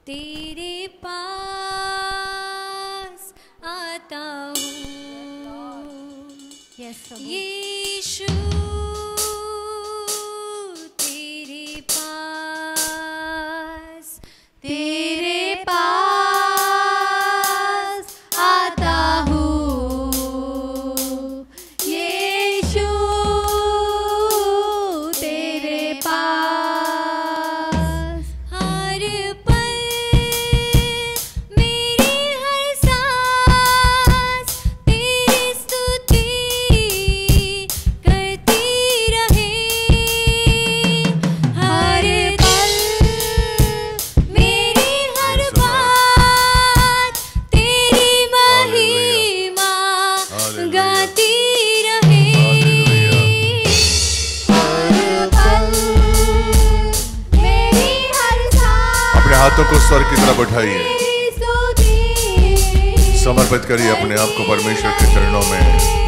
तेरे पास आता हूँ यीशु, तेरे पास आता हूँ यीशु, तेरे पास हर पल मेरी हर सांस तेरी स्तुति करती रहे। हर पल मेरी हर बात तेरी महिमा गाती रहे। हर पल मेरी हर सांस अपने हाथों को स्वर की तरफ उठाइए, तेरी स्तुति समर्पित करिए अपने आप को परमेश्वर के चरणों में।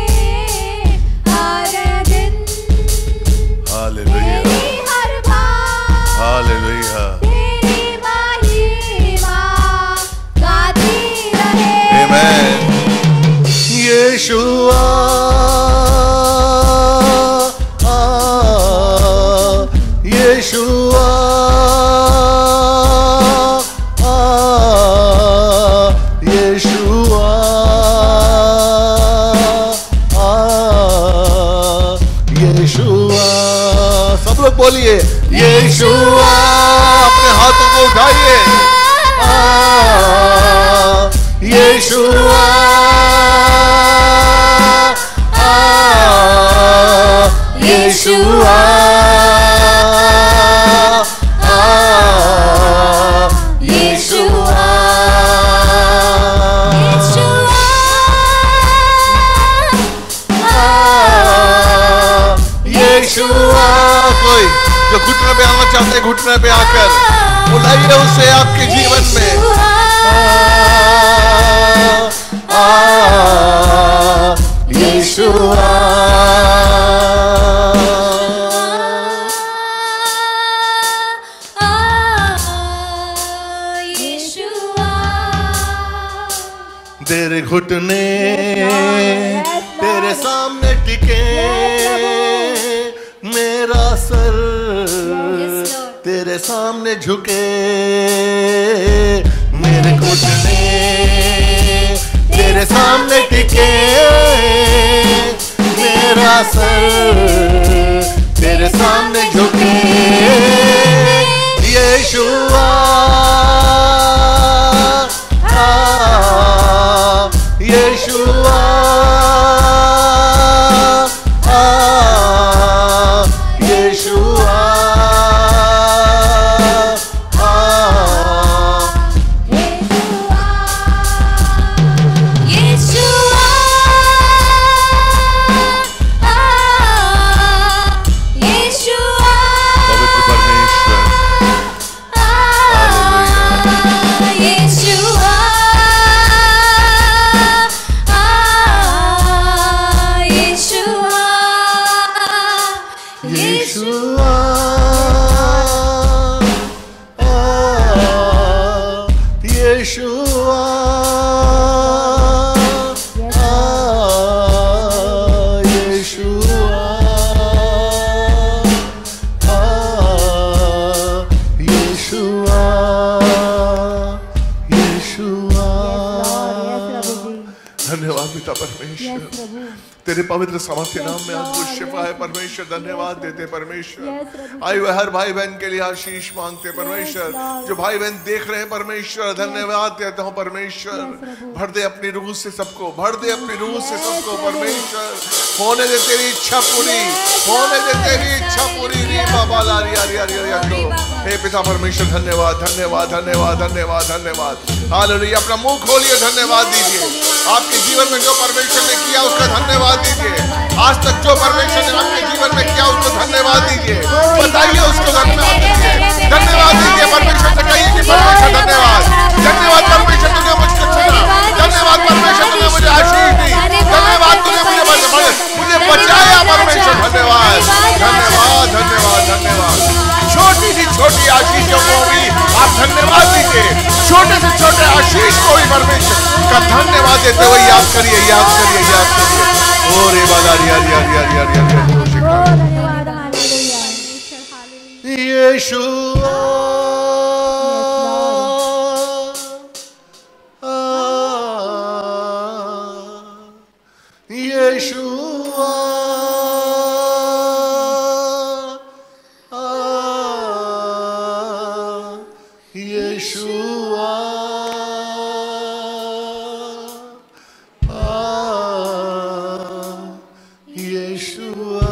हर दिन हालेलुया, तेरी हर बात हालेलुया, तेरी महिमा गाती रहे। आमेन। यीशुआ यीशुआ यीशुआ यीशुआ। सब लोग बोलिए यीशुआ, अपने हाथों को उठाइए। यीशुआ यीशुआ यीशुआ यीशुआ। कोई जो घुटने पे आना चाहते हैं, घुटने पे आकर बुलाइए उसे आपके जीवन में। यीशुआ तेरे घुटने तेरे सामने टिके, मेरा सर तेरे सामने झुके। मेरे घुटने तेरे सामने टिके, मेरा सर तेरे सामने झुके। यीशुआ यीशुआ यीशुआ पवित्र परमेश्वर यीशुआ यीशुआ धन्यवाद पिता परमेश्वर, तेरे पवित्र सामर्थ्य नाम में आज कुछ शिफा है परमेश्वर। धन्यवाद देते परमेश्वर। आए हुए हर भाई बहन के लिए आशीष मांगते परमेश्वर। जो भाई बहन देख रहे हैं परमेश्वर, धन्यवाद देता हूँ परमेश्वर। भर दे अपनी रूह से सबको, भर दे अपनी रूह से सबको परमेश्वर। होने दे तेरी इच्छा पूरी, होने दे तेरी इच्छा पूरी। री बाबा लारी यारी यारी यारी। हे पिता परमेश्वर धन्यवाद धन्यवाद धन्यवाद धन्यवाद धन्यवाद। हालेलुया। अपना मुंह खोलिए, धन्यवाद दीजिए। आपके जीवन में जो परमेश्वर ने किया उसका धन्यवाद दीजिए। आज तक जो परमेश्वर ने आपके जीवन में किया उसको धन्यवाद दीजिए। बताइए उसको धन्यवाद दीजिए, धन्यवाद दीजिए परमेश्वर से। कहिए कि परमेश्वर धन्यवाद, धन्यवाद परमेश्वर तूने मुझको चुना, धन्यवाद परमेश्वर तूने मुझे आशीष दी, धन्यवाद तूने मुझे बचाया परमेश्वर। धन्यवाद धन्यवाद धन्यवाद धन्यवाद। छोटी सी छोटी आशीषों को भी आप धन्यवाद दीजिए। छोटे से छोटे आशीष को भी परमेश्वर का धन्यवाद देते हुए याद करिए, याद करिए, याद करिए। ओ रे बादारी यार यार यार यार यार धन्यवाद, हालेलुया। यीशु यीशुआ यीशुआ यीशुआ।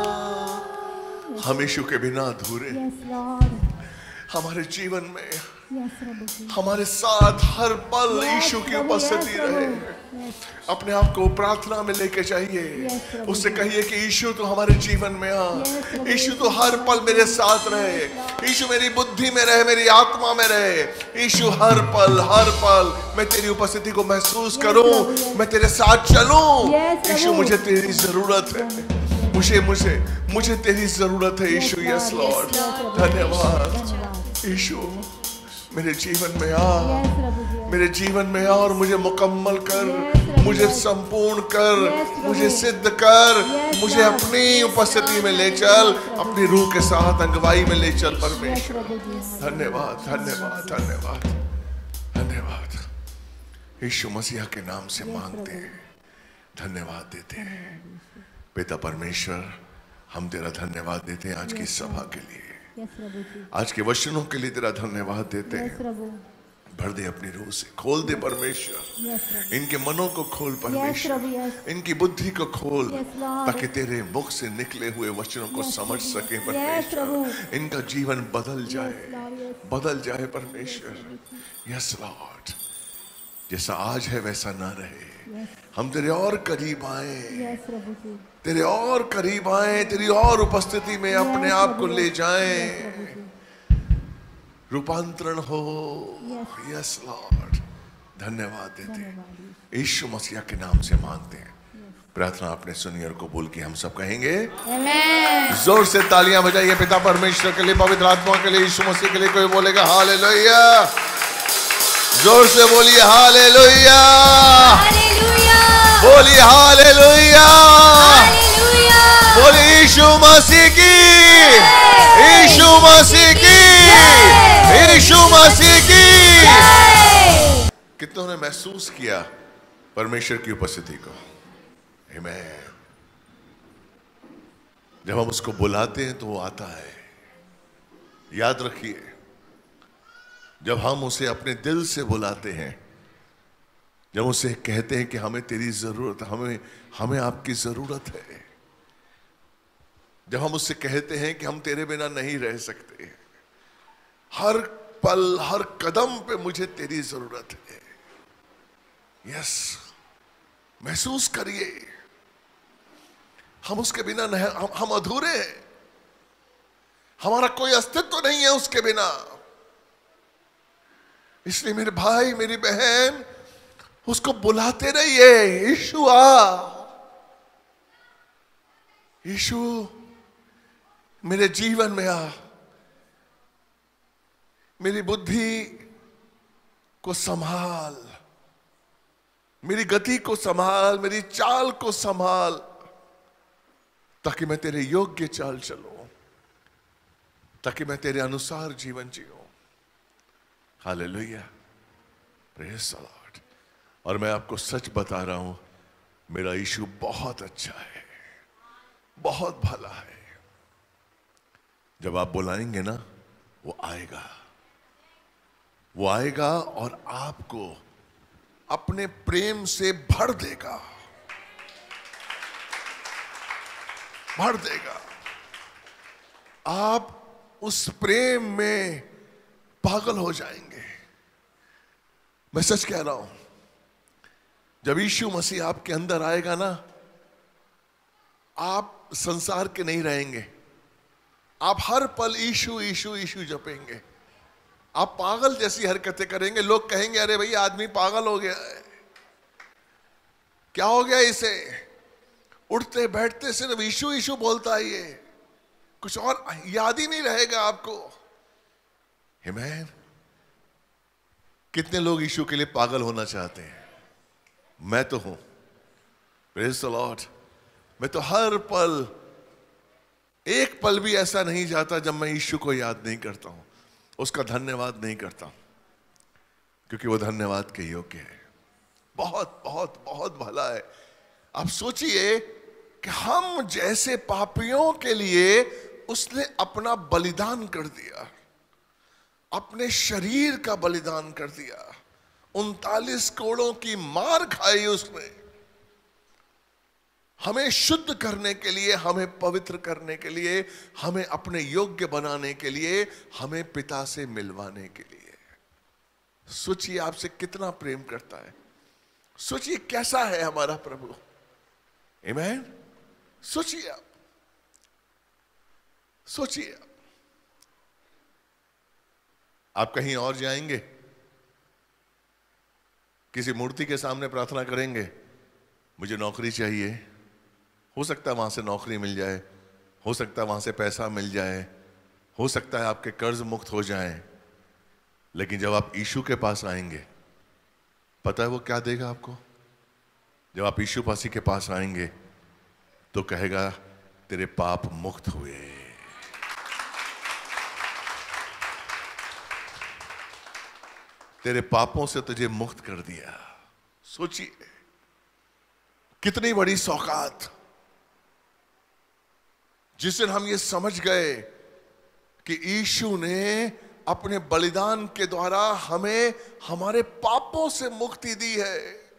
हम यीशु के बिना अधूरे, हमारे जीवन में हमारे साथ हर पल यीशु की उपस्थिति रहे। अपने आप को प्रार्थना में लेके जाइए, उससे कहिए कि यीशु तो हमारे जीवन में आ, यीशु तो हर पल मेरे साथ रहे, यीशु मेरी बुद्धि में रहे, मेरी आत्मा में रहे। यीशु हर पल मैं तेरी उपस्थिति को महसूस करूं, मैं तेरे साथ चलूं। यीशु मुझे तेरी जरूरत है, मुझे तेरी जरूरत है यीशु। यस लॉर्ड, धन्यवाद यीशु। मेरे जीवन में आ, मेरे जीवन में आ और मुझे मुकम्मल कर, मुझे संपूर्ण कर, मुझे सिद्ध कर, मुझे अपनी उपस्थिति में ले चल, अपनी रूह के साथ अगुवाई में ले चल परमेश्वर। धन्यवाद धन्यवाद धन्यवाद धन्यवाद। यीशु मसीह के नाम से मांगते हैं, धन्यवाद देते हैं। पिता परमेश्वर, हम तेरा धन्यवाद देते हैं आज की सभा के लिए, आज के वचनों के लिए तेरा धन्यवाद देते हैं। भर दे अपनी रूह से, खोल दे परमेश्वर, इनके मनों को खोल परमेश्वर, इनकी बुद्धि को खोल, ताकि तेरे मुख से निकले हुए वचनों को समझ सके परमेश्वर। इनका जीवन बदल जाए परमेश्वर। यस लॉर्ड, जैसा आज है वैसा ना रहे। हम तेरे और करीब आए, तेरे और करीब आए, तेरी और उपस्थिति में अपने आप को ले जाएं, रूपांतरण हो। यस लॉर्ड, धन्यवाद देते हैं यीशु मसीह के नाम से मांगते हैं। प्रार्थना आपने सुनी और कबूल की। हम सब कहेंगे जोर से तालियां बजाइए पिता परमेश्वर के लिए, पवित्र आत्मा के लिए, यीशु मसीह के लिए। कोई बोलेगा हालेलुया, जोर से बोलिए हालेलुया, बोलिए हालेलुया, बोलिए यीशु मसीह की, यीशु मसीह की, यीशु मसीह की। कितनों ने महसूस किया परमेश्वर की उपस्थिति को? आमीन। जब हम उसको बुलाते हैं तो वो आता है। याद रखिए, जब हम उसे अपने दिल से बुलाते हैं, जब उसे कहते हैं कि हमें तेरी जरूरत, हमें आपकी जरूरत है, जब हम उससे कहते हैं कि हम तेरे बिना नहीं रह सकते, हर पल हर कदम पे मुझे तेरी जरूरत है। यस, महसूस करिए, हम उसके बिना नहीं, हम अधूरे हैं, हमारा कोई अस्तित्व नहीं है उसके बिना। इसलिए मेरे भाई मेरी बहन, उसको बुलाते रहिए, यीशु आ, यीशु मेरे जीवन में आ, मेरी बुद्धि को संभाल, मेरी गति को संभाल, मेरी चाल को संभाल, ताकि मैं तेरे योग्य चाल चलूं, ताकि मैं तेरे अनुसार जीवन जीऊं। Hallelujah, praise the Lord. और मैं आपको सच बता रहा हूं, मेरा यीशु बहुत अच्छा है, बहुत भला है। जब आप बुलाएंगे ना, वो आएगा, वो आएगा और आपको अपने प्रेम से भर देगा, भर देगा। आप उस प्रेम में पागल हो जाएंगे। मैं सच कह रहा हूं, जब यीशु मसीह आपके अंदर आएगा ना, आप संसार के नहीं रहेंगे, आप हर पल यीशु यीशु यीशु जपेंगे। आप पागल जैसी हरकतें करेंगे, लोग कहेंगे अरे भैया आदमी पागल हो गया है, क्या हो गया इसे, उठते बैठते सिर्फ यीशु यीशु बोलता है, ये कुछ और याद ही नहीं रहेगा आपको। आमीन। कितने लोग यीशु के लिए पागल होना चाहते हैं? मैं तो हूं। Praise the Lord. मैं तो हर पल, एक पल भी ऐसा नहीं जाता जब मैं यीशु को याद नहीं करता हूं, उसका धन्यवाद नहीं करता हूं, क्योंकि वो धन्यवाद के योग्य है। बहुत बहुत बहुत भला है। आप सोचिए कि हम जैसे पापियों के लिए उसने अपना बलिदान कर दिया, अपने शरीर का बलिदान कर दिया। 39 कोड़ों की मार खाई उसने, हमें शुद्ध करने के लिए, हमें पवित्र करने के लिए, हमें अपने योग्य बनाने के लिए, हमें पिता से मिलवाने के लिए। सोचिए आपसे कितना प्रेम करता है। सोचिए कैसा है हमारा प्रभु। आमीन। सोचिए आप, सोचिए आप कहीं और जाएंगे, किसी मूर्ति के सामने प्रार्थना करेंगे, मुझे नौकरी चाहिए। हो सकता है वहां से नौकरी मिल जाए, हो सकता है वहां से पैसा मिल जाए, हो सकता है आपके कर्ज मुक्त हो जाएं। लेकिन जब आप यीशु के पास आएंगे, पता है वो क्या देगा आपको? जब आप यीशु मसीह के पास आएंगे तो कहेगा तेरे पाप मुक्त हुए। तेरे पापों से तुझे मुक्त कर दिया। सोचिए कितनी बड़ी सौगात। जिस दिन हम ये समझ गए कि यीशु ने अपने बलिदान के द्वारा हमें हमारे पापों से मुक्ति दी है,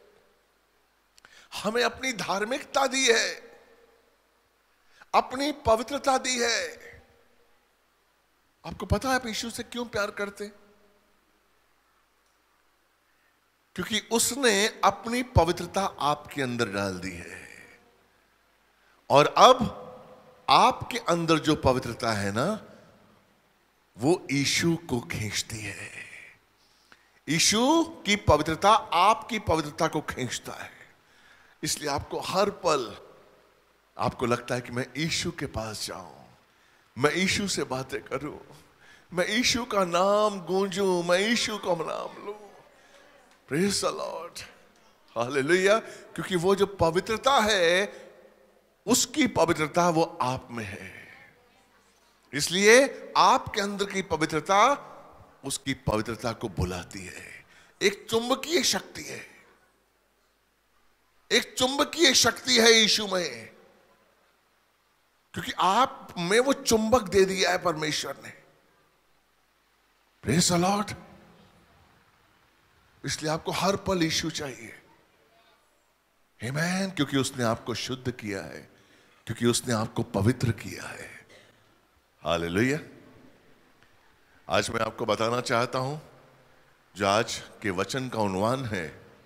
हमें अपनी धार्मिकता दी है, अपनी पवित्रता दी है। आपको पता है आप यीशु से क्यों प्यार करते? क्योंकि उसने अपनी पवित्रता आपके अंदर डाल दी है, और अब आपके अंदर जो पवित्रता है ना, वो यीशु को खींचती है। यीशु की पवित्रता आपकी पवित्रता को खींचता है। इसलिए आपको हर पल आपको लगता है कि मैं यीशु के पास जाऊं, मैं यीशु से बातें करूं, मैं यीशु का नाम गूंजूं, मैं यीशु का नाम लूं। Praise the Lord, hallelujah. क्योंकि वो जो पवित्रता है, उसकी पवित्रता वो आप में है। इसलिए आपके अंदर की पवित्रता उसकी पवित्रता को बुलाती है। एक चुंबकीय शक्ति है, एक चुंबकीय शक्ति है यीशु में, क्योंकि आप में वो चुंबक दे दिया है परमेश्वर ने। Praise the Lord. इसलिए आपको हर पल यीशु चाहिए। आमीन। क्योंकि उसने आपको शुद्ध किया है, क्योंकि उसने आपको पवित्र किया है। हालेलुया। आज मैं आपको बताना चाहता हूं, जो आज के वचन का उन्वान है।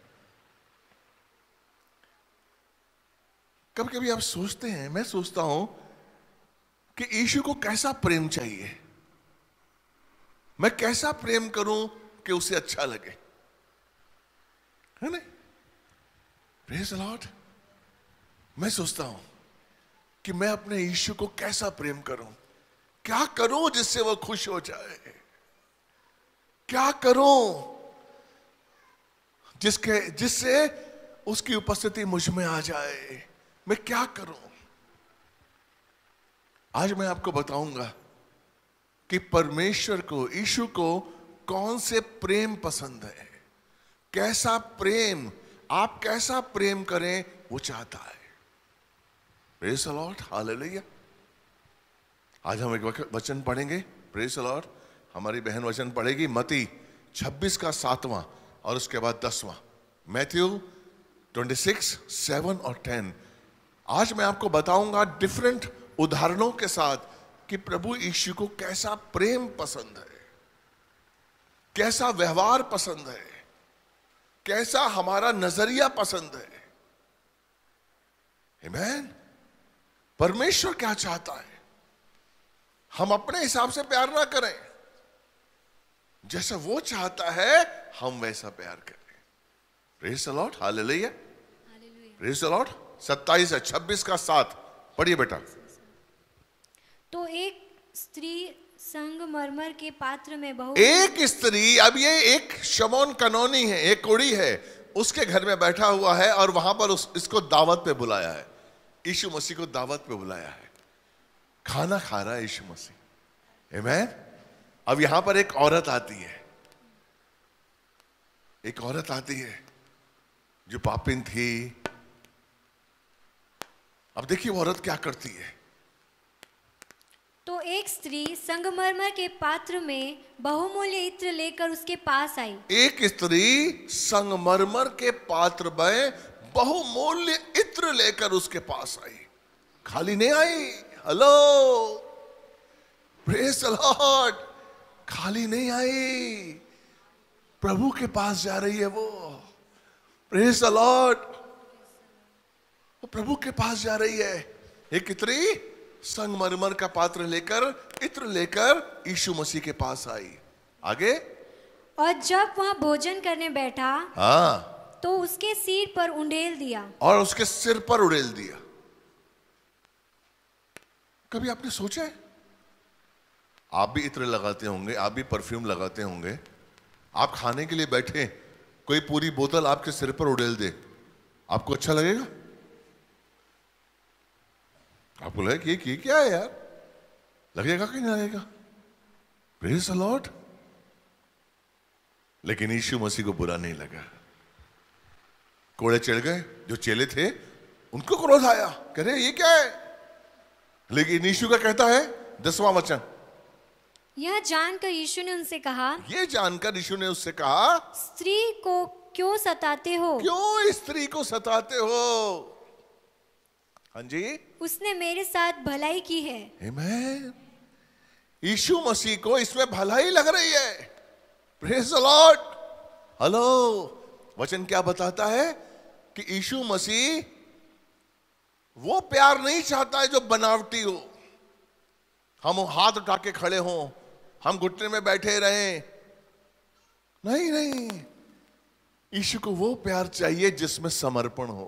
कभी कभी आप सोचते हैं, मैं सोचता हूं कि यीशु को कैसा प्रेम चाहिए, मैं कैसा प्रेम करूं कि उसे अच्छा लगे, है ना? Praise the Lord. मैं सोचता हूं कि मैं अपने यीशु को कैसा प्रेम करूं, क्या करूं जिससे वो खुश हो जाए, क्या करूं जिससे उसकी उपस्थिति मुझ में आ जाए, मैं क्या करूं? आज मैं आपको बताऊंगा कि परमेश्वर को, यीशु को कौन से प्रेम पसंद है, कैसा प्रेम, आप कैसा प्रेम करें वो चाहता है। Praise the Lord, hallelujah. आज हम एक वचन पढ़ेंगे। Praise the Lord. हमारी बहन वचन पढ़ेगी मत्ती 26 का 7वां और उसके बाद 10वां। मैथ्यू 26, 7 और 10। आज मैं आपको बताऊंगा डिफरेंट उदाहरणों के साथ कि प्रभु यीशु को कैसा प्रेम पसंद है, कैसा व्यवहार पसंद है, कैसा हमारा नजरिया पसंद है। आमीन। परमेश्वर क्या चाहता है? हम अपने हिसाब से प्यार ना करें, जैसा वो चाहता है हम वैसा प्यार करें। Praise the Lord, hallelujah. Praise the Lord. 27 26 का 7 पढ़िए बेटा। तो एक स्त्री संगमरमर के पात्र में एक स्त्री, अब ये एक शमौन कनौनी है, एक कुड़ी है, उसके घर में बैठा हुआ है और वहां पर इसको दावत पे बुलाया है। यीशु मसीह को दावत पे बुलाया है, खाना खा रहा है यीशु मसीह। आमीन। अब यहां पर एक औरत आती है, एक औरत आती है जो पापिन थी। अब देखिए वो औरत क्या करती है। तो एक स्त्री संगमरमर के पात्र में बहुमूल्य इत्र लेकर उसके पास आई। एक स्त्री संगमरमर के पात्र में बहुमूल्य इत्र लेकर उसके पास आई, खाली नहीं आई। Hello, praise the Lord. खाली नहीं आई, प्रभु के पास जा रही है वो। Praise the Lord. वो प्रभु के पास जा रही है। एक स्त्री संगमरमर का पात्र लेकर, इत्र लेकर यीशु मसीह के पास आई। आगे, और जब वह भोजन करने बैठा, हाँ, तो उसके सिर पर उंडेल दिया। और उसके सिर पर उड़ेल दिया। कभी आपने सोचा है, आप भी इत्र लगाते होंगे, आप भी परफ्यूम लगाते होंगे, आप खाने के लिए बैठे, कोई पूरी बोतल आपके सिर पर उड़ेल दे, आपको अच्छा लगेगा? आपको लगेगा कि ये क्या है यार, लगेगा कि नहीं लगेगा? Praise the Lord. लेकिन यीशु मसीह को बुरा नहीं लगा। कोड़े चढ़ गए, जो चेले थे उनको क्रोध आया, कह रहे ये क्या है। लेकिन यीशु का कहता है 10वां वचन, यह जानकर यीशु ने उनसे कहा, ये जानकर यीशु ने उससे कहा, स्त्री को क्यों सताते हो? क्यों स्त्री को सताते हो? हाँ जी, उसने मेरे साथ भलाई की है। आमीन। यीशु मसीह को इसमें भलाई लग रही है। Praise the Lord. हेलो, वचन क्या बताता है कि यीशु मसीह वो प्यार नहीं चाहता है जो बनावटी हो। हम हाथ उठा के खड़े हों, हम घुटने में बैठे रहें, नहीं नहीं, यीशु को वो प्यार चाहिए जिसमें समर्पण हो।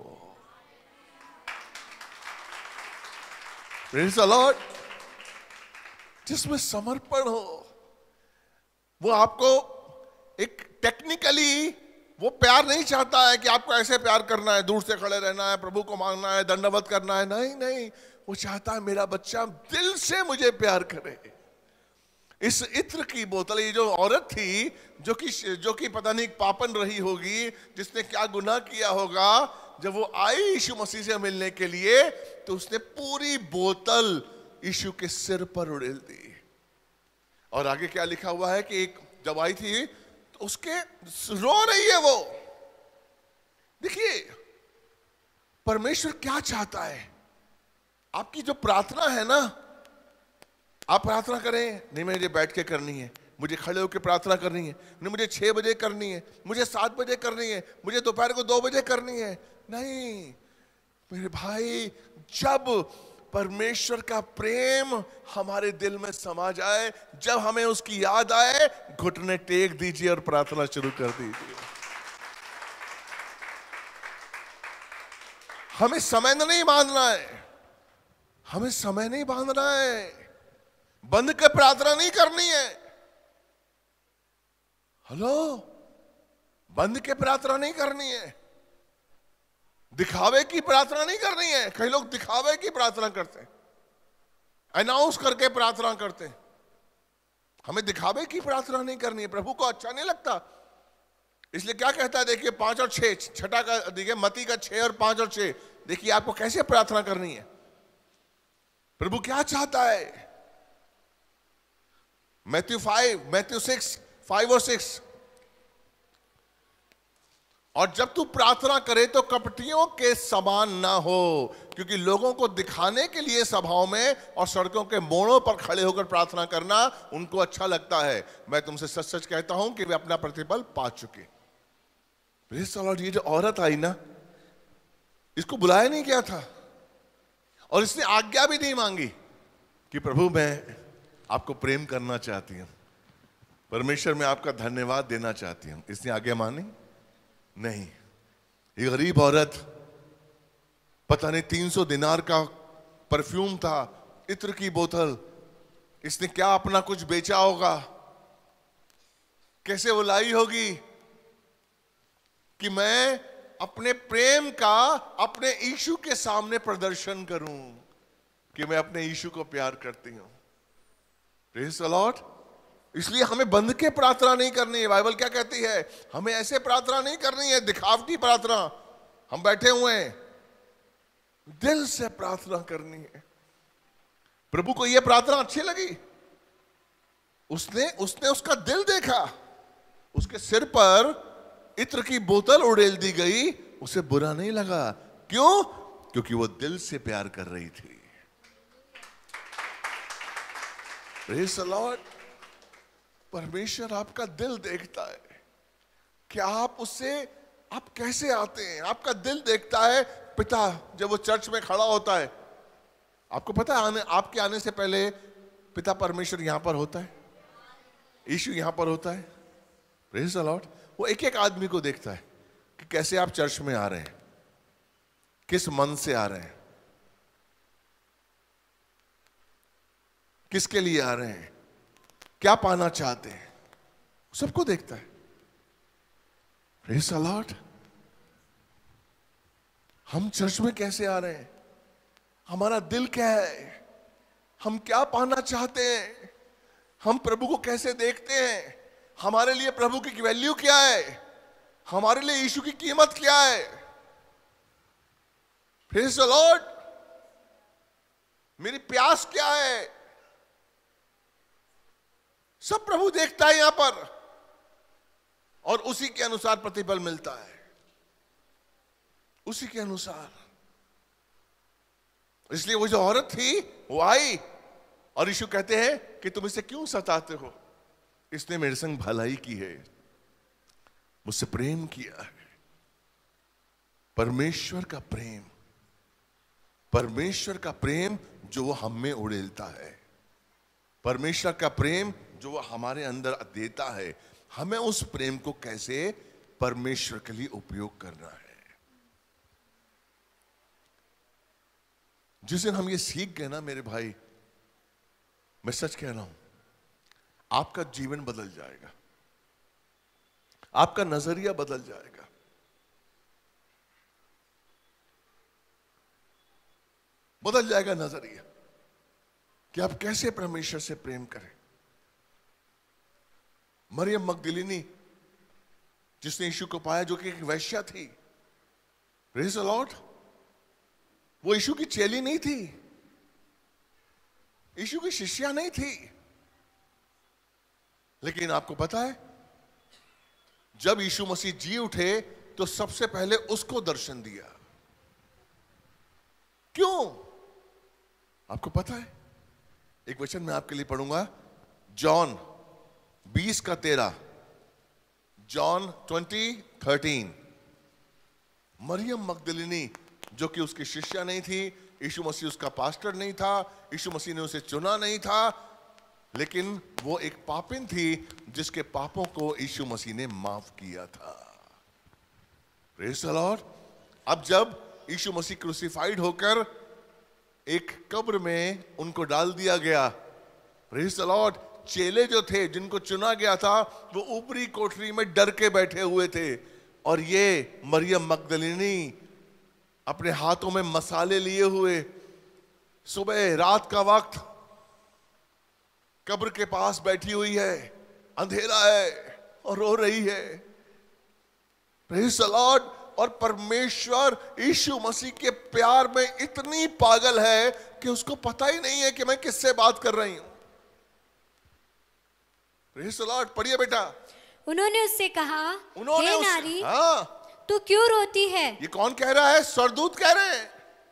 Praise the Lord. जिसमें समर्पण हो। वो आपको एक टेक्निकली वो प्यार नहीं चाहता है कि आपको ऐसे प्यार करना है, दूर से खड़े रहना है, प्रभु को मांगना है, दंडवत करना है, नहीं नहीं, वो चाहता है मेरा बच्चा दिल से मुझे प्यार करे। इस इत्र की बोतल, ये जो औरत थी जो कि पता नहीं पापन रही होगी, जिसने क्या गुनाह किया होगा, जब वो आई यीशु मसीह से मिलने के लिए तो उसने पूरी बोतल यीशु के सिर पर उड़ेल दी। और आगे क्या लिखा हुआ है कि एक जब आई थी तो उसके रो रही है वो। देखिए परमेश्वर क्या चाहता है, आपकी जो प्रार्थना है ना, आप प्रार्थना करें, नहीं मुझे बैठ के करनी है, मुझे खड़े होकर प्रार्थना करनी है, नहीं मुझे 6 बजे करनी है, मुझे 7 बजे करनी है, मुझे दोपहर को 2 बजे करनी है। नहीं मेरे भाई, जब परमेश्वर का प्रेम हमारे दिल में समा जाए, जब हमें उसकी याद आए, घुटने टेक दीजिए और प्रार्थना शुरू कर दीजिए। हमें समय नहीं बांधना है, हमें समय नहीं बांधना है, बंद के प्रार्थना नहीं करनी है। हेलो, बंद के प्रार्थना नहीं करनी है, दिखावे की प्रार्थना नहीं करनी है। कई लोग दिखावे की प्रार्थना करते हैं, अनाउंस करके प्रार्थना करते हैं। हमें दिखावे की प्रार्थना नहीं करनी है, प्रभु को अच्छा नहीं लगता। इसलिए क्या कहता है, देखिए 5 और 6, छठा का देखिए, मत्ती का 6 और 5 और 6, देखिए आपको कैसे प्रार्थना करनी है, प्रभु क्या चाहता है। मैथ्यू 6, 5 और 6, और जब तू प्रार्थना करे तो कपटियों के समान ना हो, क्योंकि लोगों को दिखाने के लिए सभाओं में और सड़कों के मोड़ों पर खड़े होकर प्रार्थना करना उनको अच्छा लगता है। मैं तुमसे सच सच कहता हूं कि वे अपना प्रतिफल पा चुके। Praise the Lord. ये जो औरत आई ना, इसको बुलाया नहीं गया था और इसने आज्ञा भी नहीं मांगी कि प्रभु मैं आपको प्रेम करना चाहती हूं, परमेश्वर मैं आपका धन्यवाद देना चाहती हूं। इसने आज्ञा मानी नहीं। ये गरीब औरत, पता नहीं 300 दिनार का परफ्यूम था, इत्र की बोतल, इसने क्या अपना कुछ बेचा होगा, कैसे वो लाई होगी कि मैं अपने प्रेम का अपने यीशु के सामने प्रदर्शन करूं कि मैं अपने यीशु को प्यार करती हूं। Praise the Lord. इसलिए हमें बंध के प्रार्थना नहीं करनी है। बाइबल क्या कहती है? हमें ऐसे प्रार्थना नहीं करनी है, दिखावटी प्रार्थना। हम बैठे हुए हैं, दिल से प्रार्थना करनी है। प्रभु को यह प्रार्थना अच्छी लगी, उसने उसका दिल देखा, उसके सिर पर इत्र की बोतल उड़ेल दी गई, उसे बुरा नहीं लगा। क्यों? क्योंकि वो दिल से प्यार कर रही थी। Praise the Lord. परमेश्वर आपका दिल देखता है कि आप उससे आप कैसे आते हैं। आपका दिल देखता है। पिता जब वो चर्च में खड़ा होता है, आपको पता है आपके आने से पहले पिता परमेश्वर यहां पर होता है, यीशु यहां पर होता है। Praise the Lord. वो एक एक आदमी को देखता है कि कैसे आप चर्च में आ रहे हैं, किस मन से आ रहे हैं, किसके लिए आ रहे हैं, क्या पाना चाहते हैं, सबको देखता है। Praise the Lord. हम चर्च में कैसे आ रहे हैं, हमारा दिल क्या है, हम क्या पाना चाहते हैं, हम प्रभु को कैसे देखते हैं, हमारे लिए प्रभु की वैल्यू क्या है, हमारे लिए यीशु की कीमत क्या है। Praise the Lord. मेरी प्यास क्या है, सब प्रभु देखता है यहां पर, और उसी के अनुसार प्रतिफल मिलता है, उसी के अनुसार। इसलिए वो जो औरत थी वो आई और यीशु कहते हैं कि तुम इसे क्यों सताते हो, इसने मेरे संग भलाई की है, मुझसे प्रेम किया है। परमेश्वर का प्रेम, परमेश्वर का प्रेम जो वो हम में उड़ेलता है, परमेश्वर का प्रेम जो वो हमारे अंदर देता है, हमें उस प्रेम को कैसे परमेश्वर के लिए उपयोग करना है। जिस दिन हम ये सीख गए ना मेरे भाई, मैं सच कह रहा हूं, आपका जीवन बदल जाएगा, आपका नजरिया बदल जाएगा। बदल जाएगा नजरिया कि आप कैसे परमेश्वर से प्रेम करें। मरियम मगदलिनी जिसने यीशु को पाया, जो कि एक वेश्या थी, प्रेज़ द लॉर्ड, वो यीशु की चेली नहीं थी, यीशु की शिष्या नहीं थी, लेकिन आपको पता है जब यीशु मसीह जी उठे तो सबसे पहले उसको दर्शन दिया। क्यों? आपको पता है? एक वचन मैं आपके लिए पढ़ूंगा, जॉन 20:13, जॉन 20:13। मरियम मगदलिनी जो कि उसकी शिष्या नहीं थी, यीशु मसीह उसका पास्टर नहीं था, यीशु मसीह ने उसे चुना नहीं था, लेकिन वो एक पापिन थी जिसके पापों को यीशु मसीह ने माफ किया था। Praise the Lord. अब जब यीशु मसीह क्रूसिफाइड होकर एक कब्र में उनको डाल दिया गया, प्रेज़ द लॉर्ड, चेले जो थे जिनको चुना गया था वो ऊपरी कोठरी में डर के बैठे हुए थे, और ये मरियम मगदलिनी अपने हाथों में मसाले लिए हुए सुबह रात का वक्त कब्र के पास बैठी हुई है, अंधेरा है और रो रही है। Praise the Lord. और परमेश्वर यीशु मसीह के प्यार में इतनी पागल है कि उसको पता ही नहीं है कि मैं किससे बात कर रही हूं। Praise the Lord. पढ़िए बेटा। उन्होंने उससे कहा, हे नारी, हाँ, तू क्यों रोती है? ये कौन कह रहा है? स्वर्गदूत कह रहे हैं।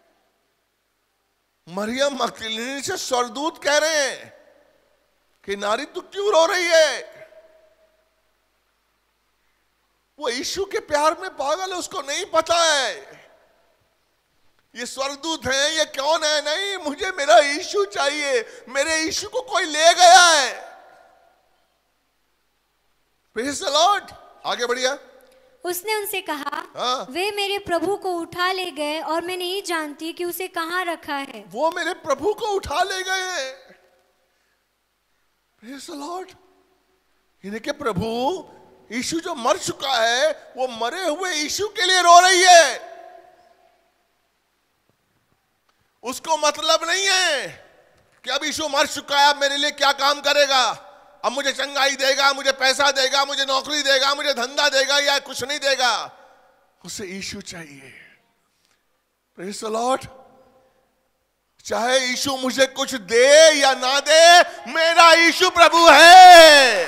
मरियम मगदलिनी से स्वर्गदूत कह रहे हैं कि नारी तू क्यों रो रही है? वो यीशु के प्यार में पागल है, उसको नहीं पता है ये स्वर्गदूत है, ये कौन है। नहीं, मुझे मेरा यीशु चाहिए, मेरे यीशु को कोई ले गया है। Praise the Lord. आगे बढ़िया। उसने उनसे कहा, हाँ? वे मेरे प्रभु को उठा ले गए और मैं नहीं जानती कि उसे कहाँ रखा है। वो मेरे प्रभु को उठा ले गए। Praise the Lord. इन्हें के प्रभु यीशु जो मर चुका है वो मरे हुए यीशु के लिए रो रही है। उसको मतलब नहीं है कि अब यीशु मर चुका है, अब मेरे लिए क्या काम करेगा, अब मुझे चंगाई देगा, मुझे पैसा देगा, मुझे नौकरी देगा, मुझे धंधा देगा या कुछ नहीं देगा। उसे यीशु चाहिए। Praise the Lord. चाहे यीशु मुझे कुछ दे या ना दे, मेरा यीशु प्रभु है।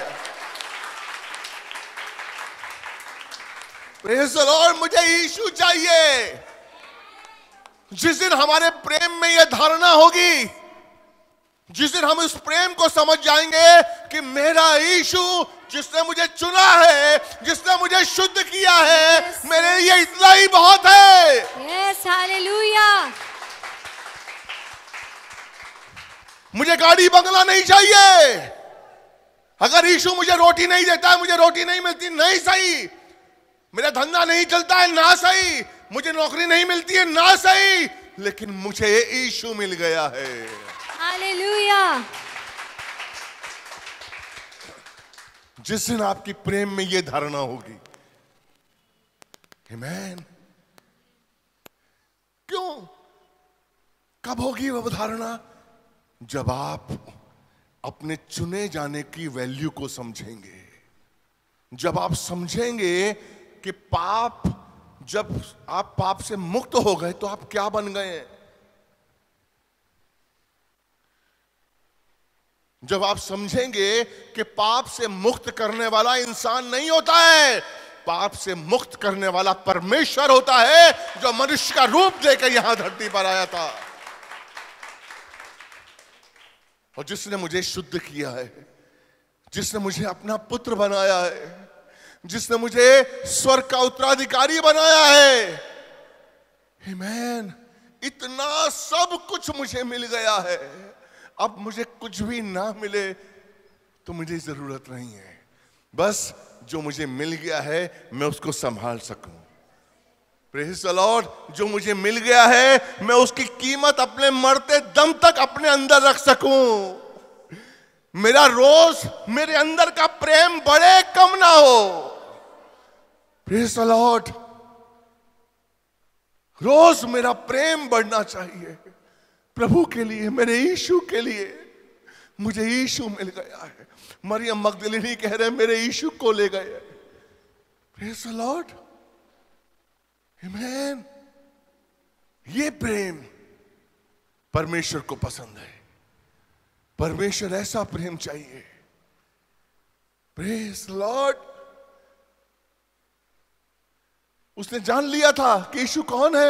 Praise the Lord. मुझे यीशु चाहिए। जिस दिन हमारे प्रेम में यह धारणा होगी, जिस दिन हम इस प्रेम को समझ जाएंगे कि मेरा यीशु जिसने मुझे चुना है, जिसने मुझे शुद्ध किया है, मेरे लिए इतना ही बहुत है। Yes, hallelujah. मुझे गाड़ी बंगला नहीं चाहिए। अगर यीशु मुझे रोटी नहीं देता है, मुझे रोटी नहीं मिलती, नहीं सही। मेरा धंधा नहीं चलता है, ना सही। मुझे नौकरी नहीं मिलती है, ना सही, लेकिन मुझे यीशु मिल गया है। हालेलुया। जिस दिन आपकी प्रेम में यह धारणा होगी, आमीन। क्यों? कब होगी वह धारणा? जब आप अपने चुने जाने की वैल्यू को समझेंगे। जब आप समझेंगे कि पाप, जब आप पाप से मुक्त हो गए तो आप क्या बन गए। जब आप समझेंगे कि पाप से मुक्त करने वाला इंसान नहीं होता है, पाप से मुक्त करने वाला परमेश्वर होता है, जो मनुष्य का रूप लेकर यहां धरती पर आया था और जिसने मुझे शुद्ध किया है, जिसने मुझे अपना पुत्र बनाया है, जिसने मुझे स्वर्ग का उत्तराधिकारी बनाया है। आमीन। इतना सब कुछ मुझे मिल गया है। अब मुझे कुछ भी ना मिले तो मुझे जरूरत नहीं है। बस जो मुझे मिल गया है मैं उसको संभाल सकूं। Praise the Lord. जो मुझे मिल गया है मैं उसकी कीमत अपने मरते दम तक अपने अंदर रख सकूं। मेरा रोज मेरे अंदर का प्रेम बढ़े, कम ना हो। Praise the Lord. रोज मेरा प्रेम बढ़ना चाहिए प्रभु के लिए, मेरे यीशु के लिए। मुझे यीशु मिल गया है। मरियम मगदलिनी कह रहे मेरे यीशु को ले गए। Praise the Lord. आमीन। ये प्रेम परमेश्वर को पसंद है। परमेश्वर ऐसा प्रेम चाहिए। Praise the Lord. उसने जान लिया था कि यीशु कौन है।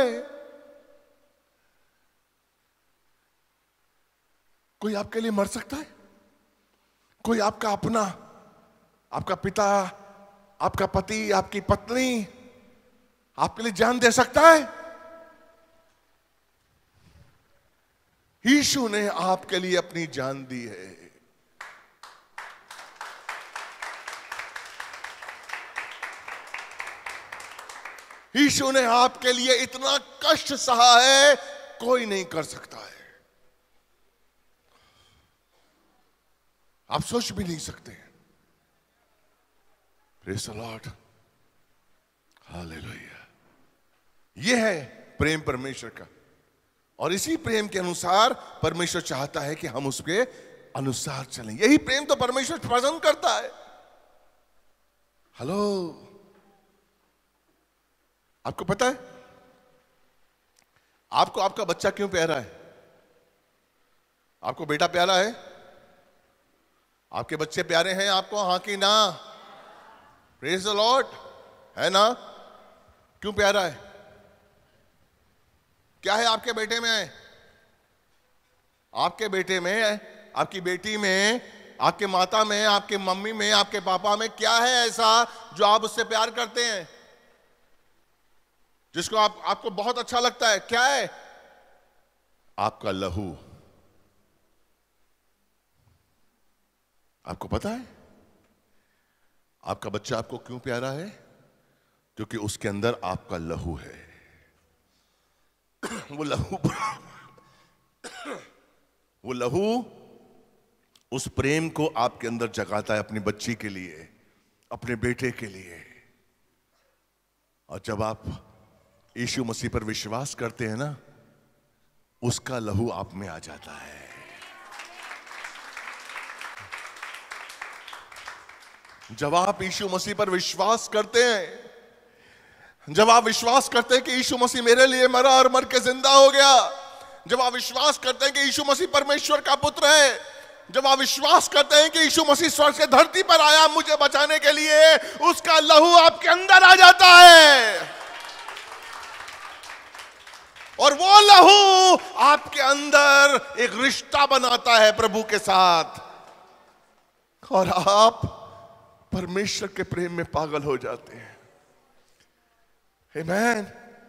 कोई आपके लिए मर सकता है? कोई आपका अपना, आपका पिता, आपका पति, आपकी पत्नी आपके लिए जान दे सकता है? यीशु ने आपके लिए अपनी जान दी है। यीशु ने आपके लिए इतना कष्ट सहा है, कोई नहीं कर सकता है। आप सोच भी नहीं सकते। Praise the Lord. हालेलुया। यह है प्रेम परमेश्वर का। और इसी प्रेम के अनुसार परमेश्वर चाहता है कि हम उसके अनुसार चलें। यही प्रेम तो परमेश्वर पसंद करता है। हेलो, आपको पता है आपको आपका बच्चा क्यों प्यारा है? आपको बेटा प्यारा है? आपके बच्चे प्यारे हैं आपको? हाँ कि ना? Praise the Lord. है ना? क्यों प्यारा है? क्या है आपके बेटे में? आपके बेटे में, आपकी बेटी में, आपके माता में, आपके मम्मी में, आपके पापा में क्या है ऐसा जो आप उससे प्यार करते हैं, जिसको आपको बहुत अच्छा लगता है? क्या है? आपका लहू। आपको पता है आपका बच्चा आपको क्यों प्यारा है? क्योंकि उसके अंदर आपका लहू है। वो लहू उस प्रेम को आपके अंदर जगाता है अपनी बच्ची के लिए, अपने बेटे के लिए। और जब आप यीशु मसीह पर विश्वास करते हैं ना, उसका लहू आप में आ जाता है। जब आप यीशु मसीह पर विश्वास करते हैं, जब आप विश्वास करते हैं कि यीशु मसीह मेरे लिए मरा और मर के जिंदा हो गया, जब आप विश्वास करते हैं कि यीशु मसीह परमेश्वर का पुत्र है, जब आप विश्वास करते हैं कि यीशु मसीह स्वर्ग से धरती पर आया मुझे बचाने के लिए, उसका लहू आपके अंदर आ जाता है। और वो लहू आपके अंदर एक रिश्ता बनाता है प्रभु के साथ, और आप परमेश्वर के प्रेम में पागल हो जाते हैं। आमीन।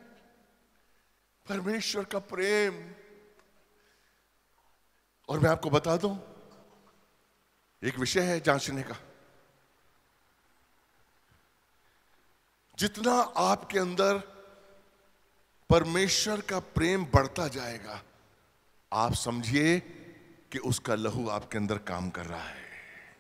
परमेश्वर का प्रेम। और मैं आपको बता दूं, एक विषय है जांचने का। जितना आपके अंदर परमेश्वर का प्रेम बढ़ता जाएगा, आप समझिए कि उसका लहू आपके अंदर काम कर रहा है।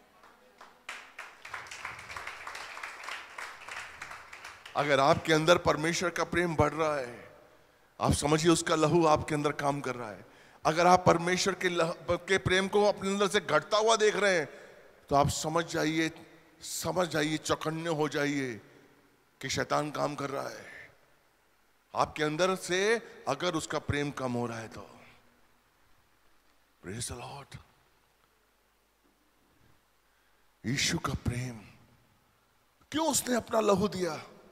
अगर आपके अंदर परमेश्वर का प्रेम बढ़ रहा है, आप समझिए उसका लहू आपके अंदर काम कर रहा है। अगर आप परमेश्वर के प्रेम को अपने अंदर से घटता हुआ देख रहे हैं, तो आप समझ जाइए, चौकन्ने हो जाइए कि शैतान काम कर रहा है आपके अंदर से। अगर उसका प्रेम कम हो रहा है तो प्रेज़ द लॉर्ड। यीशु का प्रेम, क्यों उसने अपना लहू दिया?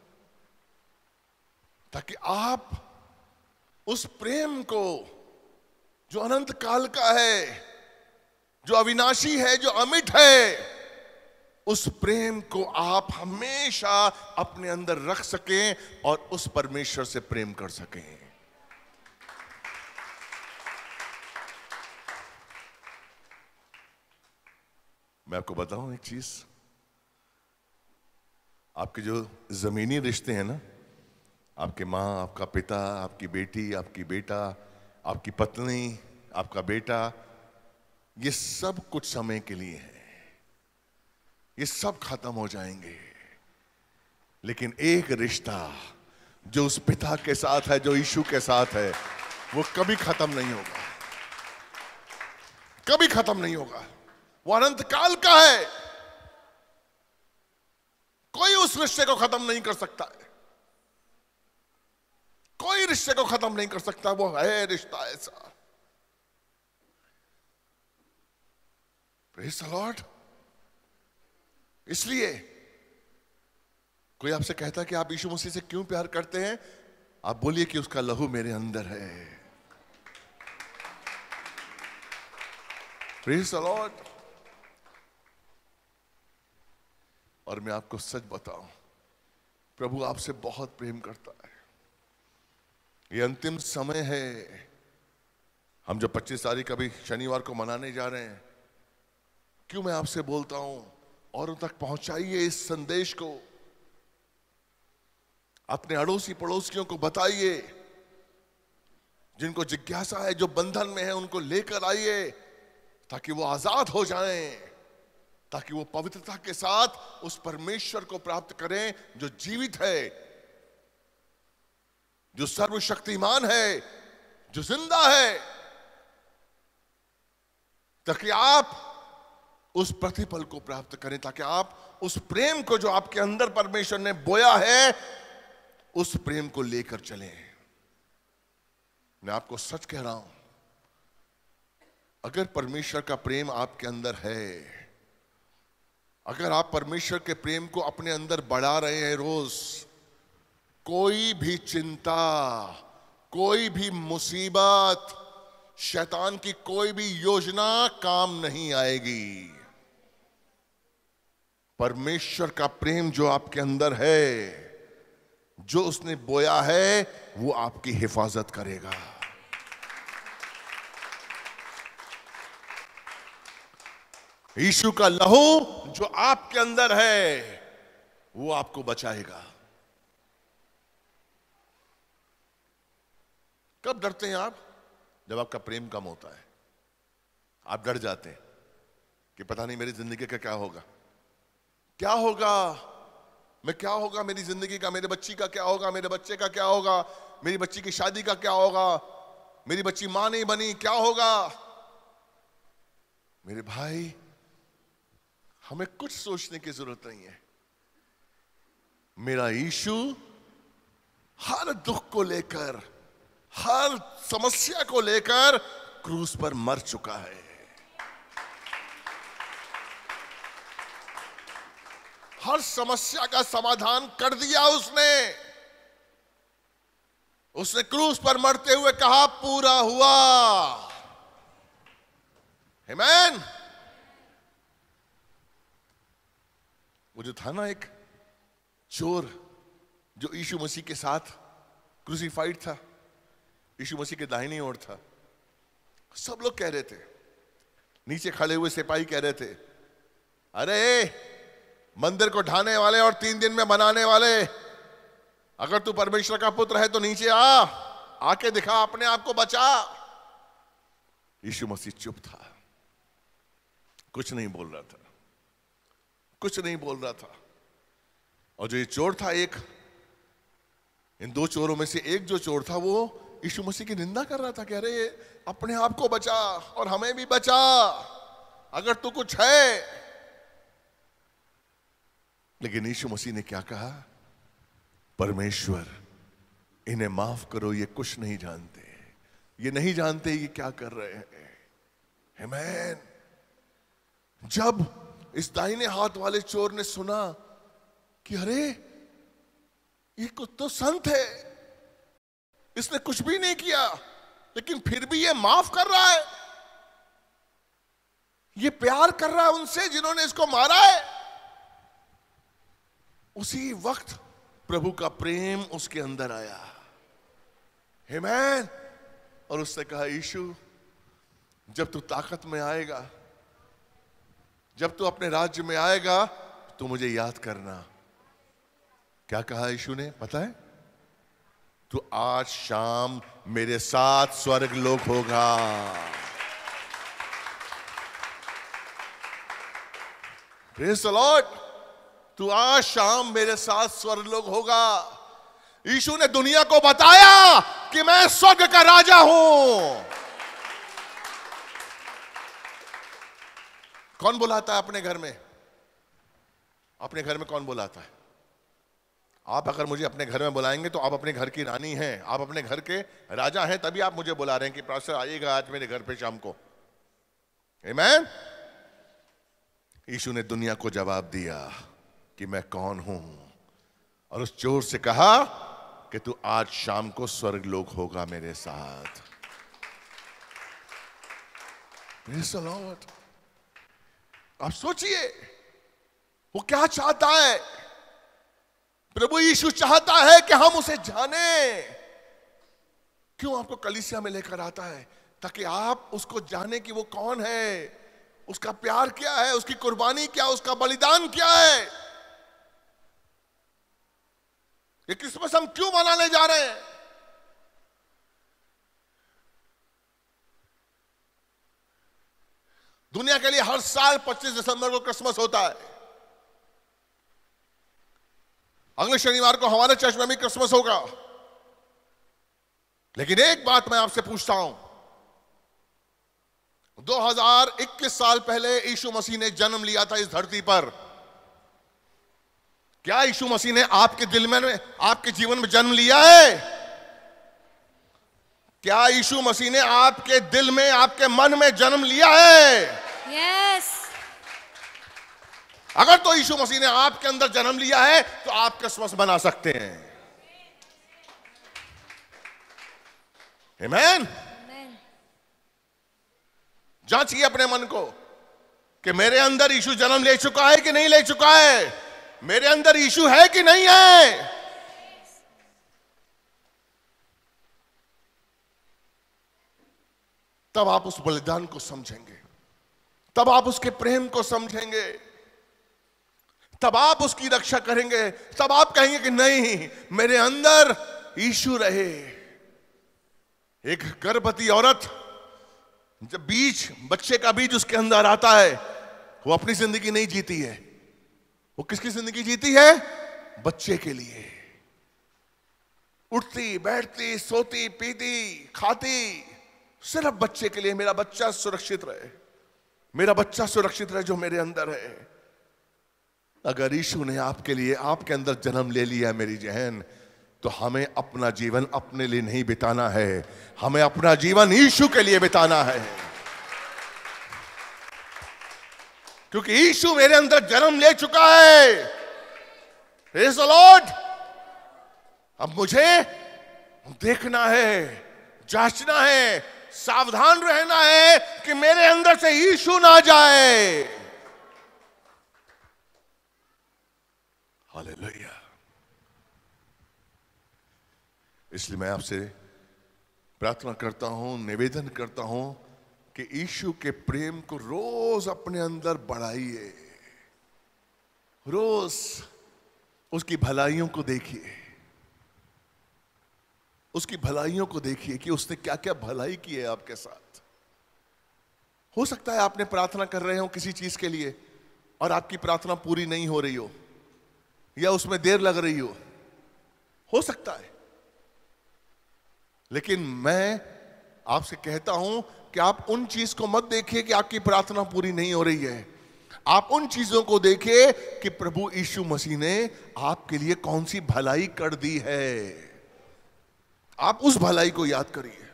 ताकि आप उस प्रेम को जो अनंत काल का है, जो अविनाशी है, जो अमिट है, उस प्रेम को आप हमेशा अपने अंदर रख सकें और उस परमेश्वर से प्रेम कर सकें। मैं आपको बताऊं एक चीज, आपके जो जमीनी रिश्ते हैं ना, आपके माँ, आपका पिता, आपकी बेटी, आपकी बेटा, आपकी पत्नी, आपका बेटा, ये सब कुछ समय के लिए है। ये सब खत्म हो जाएंगे, लेकिन एक रिश्ता जो उस पिता के साथ है, जो यीशु के साथ है, वो कभी खत्म नहीं होगा, कभी खत्म नहीं होगा। वो अनंत काल का है, कोई उस रिश्ते को खत्म नहीं कर सकता है, कोई रिश्ते को खत्म नहीं कर सकता। वो है रिश्ता ऐसा। Praise the Lord. इसलिए कोई आपसे कहता है कि आप यीशु मसीह से क्यों प्यार करते हैं, आप बोलिए कि उसका लहू मेरे अंदर है। Praise the Lord. और मैं आपको सच बताऊं, प्रभु आपसे बहुत प्रेम करता है। ये अंतिम समय है। हम जो 25 तारीख अभी शनिवार को मनाने जा रहे हैं, क्यों मैं आपसे बोलता हूं, औरों तक पहुंचाइए इस संदेश को, अपने अड़ोसी पड़ोसियों को बताइए, जिनको जिज्ञासा है, जो बंधन में है, उनको लेकर आइए, ताकि वो आजाद हो जाएं, ताकि वो पवित्रता के साथ उस परमेश्वर को प्राप्त करें जो जीवित है, जो सर्वशक्तिमान है, जो जिंदा है, ताकि आप उस प्रतिफल को प्राप्त करें, ताकि आप उस प्रेम को जो आपके अंदर परमेश्वर ने बोया है, उस प्रेम को लेकर चलें। मैं आपको सच कह रहा हूं, अगर परमेश्वर का प्रेम आपके अंदर है, अगर आप परमेश्वर के प्रेम को अपने अंदर बढ़ा रहे हैं रोज, कोई भी चिंता, कोई भी मुसीबत, शैतान की कोई भी योजना काम नहीं आएगी। परमेश्वर का प्रेम जो आपके अंदर है, जो उसने बोया है, वो आपकी हिफाजत करेगा। यीशु का लहू जो आपके अंदर है, वो आपको बचाएगा। कब डरते हैं आप? जब आपका प्रेम कम होता है, आप डर जाते हैं। कि पता नहीं मेरी जिंदगी का क्या होगा, क्या होगा, मैं क्या होगा मेरी जिंदगी का, मेरे बच्ची का क्या होगा, मेरे बच्चे का क्या होगा, मेरी बच्ची की शादी का क्या होगा, मेरी बच्ची मां नहीं बनी क्या होगा। मेरे भाई, हमें कुछ सोचने की जरूरत नहीं है। मेरा यीशु हर दुख को लेकर, हर समस्या को लेकर क्रूस पर मर चुका है। हर समस्या का समाधान कर दिया उसने। उसने क्रूस पर मरते हुए कहा पूरा हुआ। आमीन। वो जो था ना एक चोर जो यीशु मसीह के साथ क्रूसीफाइड था, यीशु मसीह के दाहिनी ओर था, सब लोग कह रहे थे, नीचे खड़े हुए सिपाही कह रहे थे, अरे मंदिर को ढाने वाले और 3 दिन में बनाने वाले, अगर तू परमेश्वर का पुत्र है तो नीचे आ, आके दिखा, अपने आप को बचा। यीशु मसीह चुप था, कुछ नहीं बोल रहा था, कुछ नहीं बोल रहा था। और जो ये चोर था, एक इन 2 चोरों में से एक जो चोर था, वो यीशु मसीह की निंदा कर रहा था कि अरे अपने आप को बचा और हमें भी बचा, अगर तू कुछ है। लेकिन यीशु मसीह ने क्या कहा? परमेश्वर इन्हें माफ करो, ये कुछ नहीं जानते, ये नहीं जानते ये क्या कर रहे हैं। आमीन। जब इस दाहिने हाथ वाले चोर ने सुना कि अरे ये कुछ तो संत है, इसने कुछ भी नहीं किया लेकिन फिर भी ये माफ कर रहा है, ये प्यार कर रहा है उनसे जिन्होंने इसको मारा है, उसी वक्त प्रभु का प्रेम उसके अंदर आया। आमीन। और उसने कहा, यीशु जब तू ताकत में आएगा, जब तू अपने राज्य में आएगा, तो मुझे याद करना। क्या कहा यीशु ने पता है? तू आज शाम मेरे साथ स्वर्ग लोक होगा। Praise the Lord. तू आज शाम मेरे साथ स्वर्ग लोक होगा। यीशु ने दुनिया को बताया कि मैं स्वर्ग का राजा हूं। कौन बुलाता है अपने घर में? अपने घर में कौन बुलाता है? आप अगर मुझे अपने घर में बुलाएंगे तो आप अपने घर की रानी हैं, आप अपने घर के राजा हैं, तभी आप मुझे बुला रहे हैं कि पास्टर आइएगा आज मेरे घर पे शाम को। आमीन। यीशु ने दुनिया को जवाब दिया कि मैं कौन हूं, और उस चोर से कहा कि तू आज शाम को स्वर्ग लोक होगा मेरे साथ। Praise the Lord. आप सोचिए वो क्या चाहता है। प्रभु यीशु चाहता है कि हम उसे जाने। क्यों आपको कलीसिया में लेकर आता है? ताकि आप उसको जाने कि वो कौन है, उसका प्यार क्या है, उसकी कुर्बानी क्या, उसका बलिदान क्या है। ये क्रिसमस हम क्यों मनाने जा रहे हैं? दुनिया के लिए हर साल 25 दिसंबर को क्रिसमस होता है। अगले शनिवार को हमारे चर्च में भी क्रिसमस होगा। लेकिन एक बात मैं आपसे पूछता हूं, 2021 साल पहले यीशु मसीह ने जन्म लिया था इस धरती पर। क्या यीशु मसीह ने आपके दिल में, आपके जीवन में जन्म लिया है? क्या यीशु मसीह ने आपके दिल में, आपके मन में जन्म लिया है? यस। अगर तो यीशु मसीह ने आपके अंदर जन्म लिया है तो आप क्रिसमस मना सकते हैं। आमीन। जांचिए अपने मन को कि मेरे अंदर यीशु जन्म ले चुका है कि नहीं ले चुका है। मेरे अंदर यीशु है कि नहीं है। तब आप उस बलिदान को समझेंगे, तब आप उसके प्रेम को समझेंगे, तब आप उसकी रक्षा करेंगे, तब आप कहेंगे कि नहीं, मेरे अंदर यीशु रहे। एक गर्भवती औरत, जब बीज, बच्चे का बीज उसके अंदर आता है, वो अपनी जिंदगी नहीं जीती है, वो किसकी जिंदगी जीती है? बच्चे के लिए। उठती बैठती सोती पीती खाती सिर्फ बच्चे के लिए। मेरा बच्चा सुरक्षित रहे, मेरा बच्चा सुरक्षित रहे जो मेरे अंदर है। अगर यीशु ने आपके लिए आपके अंदर जन्म ले लिया मेरी जहन, तो हमें अपना जीवन अपने लिए नहीं बिताना है, हमें अपना जीवन यीशु के लिए बिताना है। क्योंकि यीशु मेरे अंदर जन्म ले चुका है। Praise the Lord. अब मुझे देखना है, जांचना है, सावधान रहना है कि मेरे अंदर से यीशु ना जाए। हालेलुया। इसलिए मैं आपसे प्रार्थना करता हूं, निवेदन करता हूं कि यीशु के प्रेम को रोज अपने अंदर बढ़ाइए। रोज उसकी भलाइयों को देखिए, उसकी भलाइयों को देखिए कि उसने क्या क्या भलाई की है आपके साथ। हो सकता है आपने प्रार्थना कर रहे हो किसी चीज के लिए और आपकी प्रार्थना पूरी नहीं हो रही हो, या उसमें देर लग रही हो सकता है। लेकिन मैं आपसे कहता हूं कि आप उन चीज को मत देखिए कि आपकी प्रार्थना पूरी नहीं हो रही है। आप उन चीजों को देखिए कि प्रभु यीशु मसीह ने आपके लिए कौन सी भलाई कर दी है। आप उस भलाई को याद करिए।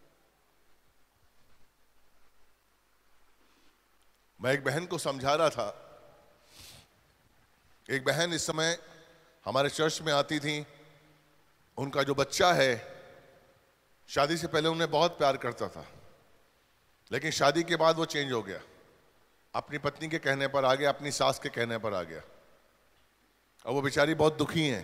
मैं एक बहन को समझा रहा था। एक बहन इस समय हमारे चर्च में आती थी। उनका जो बच्चा है, शादी से पहले उन्हें बहुत प्यार करता था, लेकिन शादी के बाद वो चेंज हो गया। अपनी पत्नी के कहने पर आ गया, अपनी सास के कहने पर आ गया। और वो बेचारी बहुत दुखी है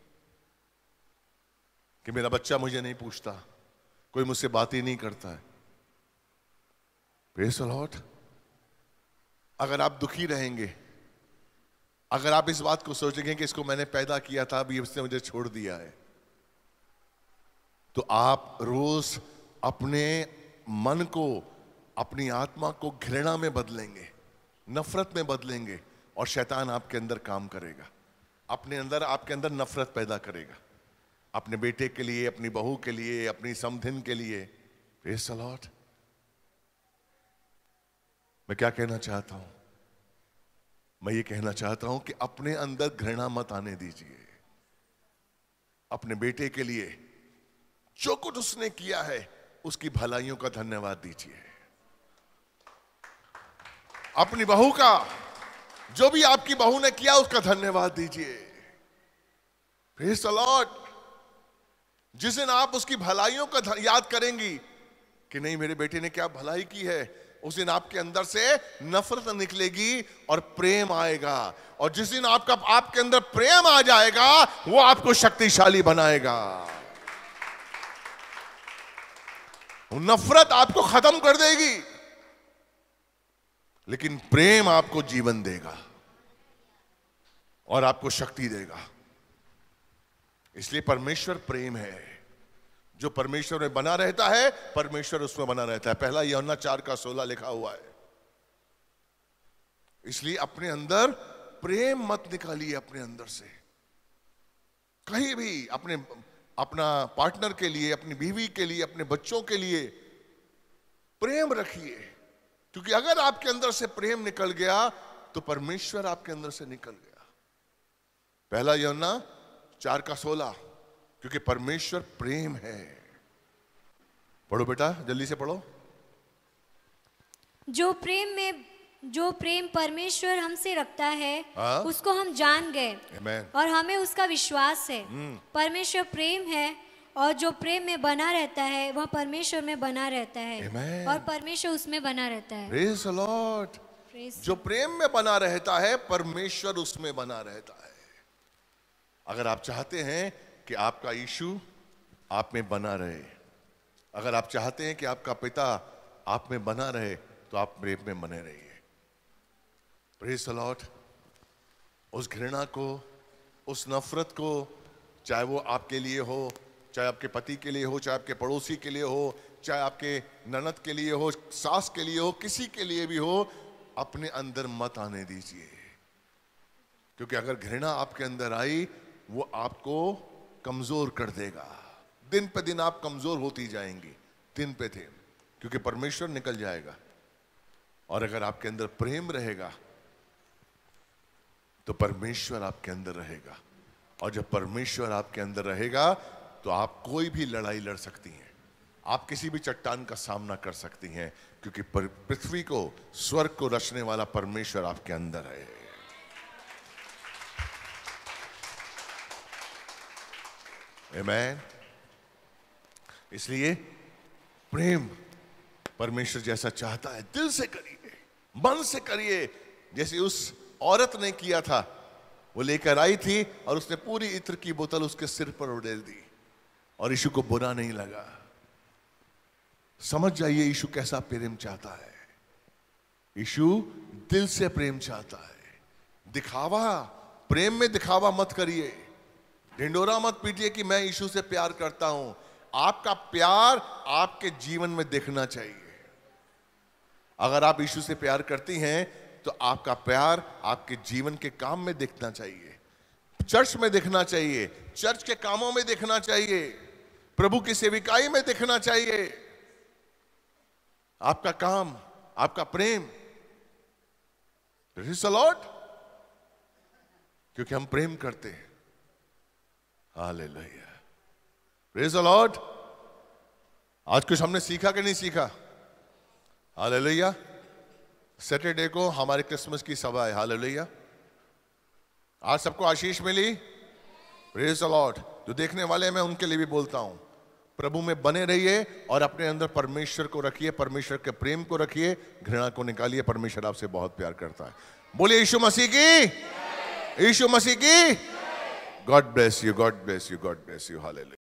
कि मेरा बच्चा मुझे नहीं पूछता, कोई मुझसे बात ही नहीं करता है। Praise the Lord. अगर आप दुखी रहेंगे, अगर आप इस बात को सोचेंगे कि इसको मैंने पैदा किया था, अभी इसने मुझे छोड़ दिया है, तो आप रोज अपने मन को, अपनी आत्मा को घृणा में बदलेंगे, नफरत में बदलेंगे, और शैतान आपके अंदर काम करेगा। अपने अंदर, आपके अंदर नफरत पैदा करेगा, अपने बेटे के लिए, अपनी बहू के लिए, अपनी समधिन के लिए। Praise the Lord. मैं क्या कहना चाहता हूं? मैं ये कहना चाहता हूं कि अपने अंदर घृणा मत आने दीजिए। अपने बेटे के लिए जो कुछ उसने किया है उसकी भलाइयों का धन्यवाद दीजिए। अपनी बहू का, जो भी आपकी बहू ने किया उसका धन्यवाद दीजिए। Praise the Lord. जिस दिन आप उसकी भलाइयों का याद करेंगी कि नहीं मेरे बेटे ने क्या भलाई की है, उस दिन आपके अंदर से नफरत निकलेगी और प्रेम आएगा। और जिस दिन आपके अंदर प्रेम आ जाएगा, वो आपको शक्तिशाली बनाएगा। नफरत आपको खत्म कर देगी, लेकिन प्रेम आपको जीवन देगा और आपको शक्ति देगा। इसलिए परमेश्वर प्रेम है। जो परमेश्वर में बना रहता है, परमेश्वर उसमें बना रहता है। पहला यूहन्ना 4:16 लिखा हुआ है। इसलिए अपने अंदर प्रेम मत निकालिए, अपने अंदर से कहीं भी। अपना पार्टनर के लिए, अपनी बीवी के लिए, अपने बच्चों के लिए प्रेम रखिए। क्योंकि अगर आपके अंदर से प्रेम निकल गया तो परमेश्वर आपके अंदर से निकल गया। पहला यूहन्ना 4:16, क्योंकि परमेश्वर प्रेम है। पढ़ो बेटा, जल्दी से पढ़ो। जो प्रेम परमेश्वर हमसे रखता है, उसको हम जान गए और हमें उसका विश्वास है। परमेश्वर प्रेम है और जो प्रेम में बना रहता है वह परमेश्वर में बना रहता है और परमेश्वर उसमें बना रहता है। Praise the Lord. जो प्रेम में बना रहता है, परमेश्वर उसमें बना रहता है। अगर आप चाहते हैं कि आपका यीशु आप में बना रहे, अगर आप चाहते हैं कि आपका पिता आप में बना रहे, तो आप प्रेम में बने रहिए। Praise the Lord. उस घृणा को, उस नफरत को, चाहे वो आपके लिए हो, चाहे आपके पति के लिए हो, चाहे आपके पड़ोसी के लिए हो, चाहे आपके ननद के लिए हो, सास के लिए हो, किसी के लिए भी हो, अपने अंदर मत आने दीजिए, क्योंकि अगर घृणा आपके अंदर आई वो आपको कमजोर कर देगा। दिन पे दिन आप कमजोर होती जाएंगी, दिन पे दिन, क्योंकि परमेश्वर निकल जाएगा। और अगर आपके अंदर प्रेम रहेगा तो परमेश्वर आपके अंदर रहेगा, और जब परमेश्वर आपके अंदर रहेगा तो आप कोई भी लड़ाई लड़ सकती हैं, आप किसी भी चट्टान का सामना कर सकती हैं, क्योंकि पृथ्वी को, स्वर्ग को रचने वाला परमेश्वर आपके अंदर है। आमीन। इसलिए प्रेम परमेश्वर जैसा चाहता है, दिल से करिए, मन से करिए, जैसे उस औरत ने किया था। वो लेकर आई थी और उसने पूरी इत्र की बोतल उसके सिर पर उड़ेल दी, और यीशु को बुरा नहीं लगा। समझ जाइए यीशु कैसा प्रेम चाहता है। यीशु दिल से प्रेम चाहता है। दिखावा, प्रेम में दिखावा मत करिए, ढिंडोरा मत पीटिए कि मैं यीशु से प्यार करता हूं। आपका प्यार आपके जीवन में दिखना चाहिए। अगर आप यीशु से प्यार करती हैं तो आपका प्यार आपके जीवन के काम में दिखना चाहिए, चर्च में दिखना चाहिए, चर्च के कामों में दिखना चाहिए, प्रभु की सेविकाई में दिखना चाहिए। आपका काम, आपका प्रेम, प्रेज़ द लॉर्ड, क्योंकि हम प्रेम करते हैं। Hallelujah, praise the Lord. आज कुछ हमने सीखा कि नहीं सीखा? हालेलुया। सैटरडे को हमारे क्रिसमस की सभा है। हालेलुया। आज सबको आशीष मिली। Praise the Lord. जो देखने वाले हैं मैं उनके लिए भी बोलता हूं, प्रभु में बने रहिए और अपने अंदर परमेश्वर को रखिए, परमेश्वर के प्रेम को रखिए, घृणा को निकालिए। परमेश्वर आपसे बहुत प्यार करता है। बोलिए यीशु मसीह की, यीशु मसीह की। God bless you, God bless you, God bless you. Hallelujah.